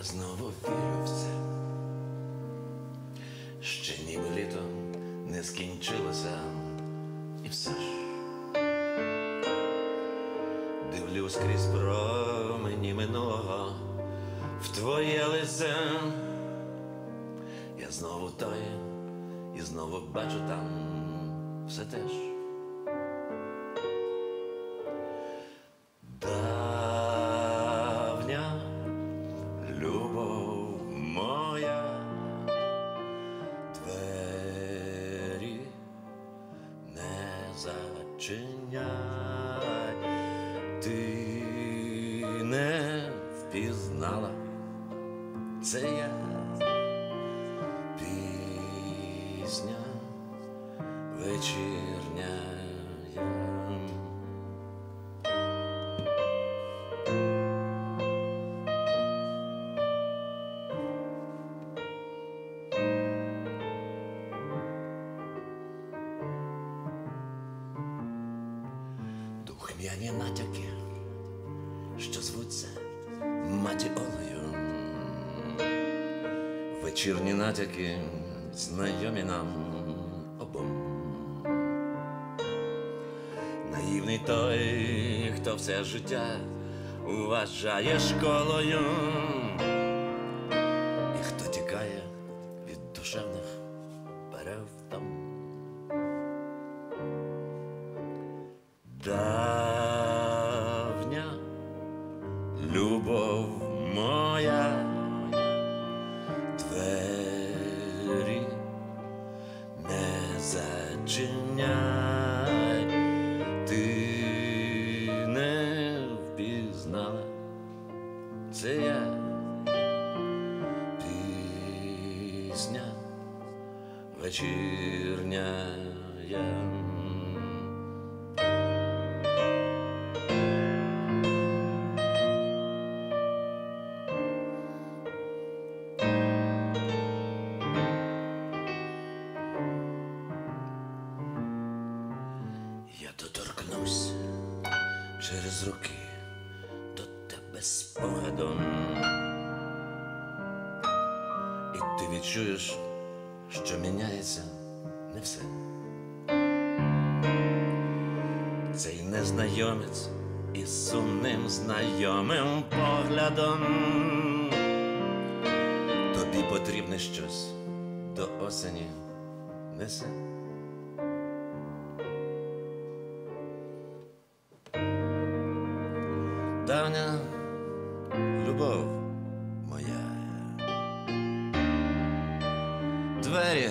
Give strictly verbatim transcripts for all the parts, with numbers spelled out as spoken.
знову вірю в це, ще ніби літо не скінчилося, і все ж дивлюсь крізь промені минулого в твоє лице. Я знову той, і знову бачу там все те ж. Давня любов моя, двері не зачиняй, ти не впізнала, це я, пісня вечірня. Духмяні натяки, що звуться матіолою, вечірні натяки, знайомі нам обом. Наївний той, хто все життя вважає школою, і хто тікає від душевних перевтом. Давня любов моя, двері не зачиняй, ти не впізнала, це я, пісня вечірня. Я доторкнусь через руки до тебе спогадом, і ти відчуєш, що міняється не все. Цей незнайомець із сумним знайомим поглядом, тобі потрібне щось до осені несе. Давня любов моя, двері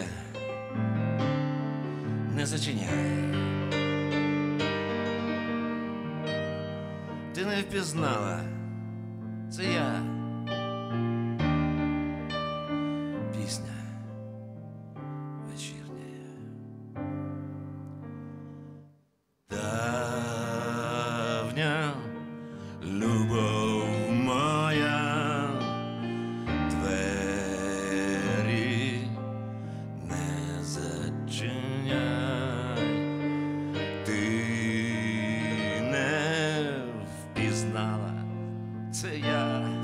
не зачиняй, ти не впізнала, це я, пісня вечірня. Давня любов моя, двері не зачиняй, ти не впізнала, це я.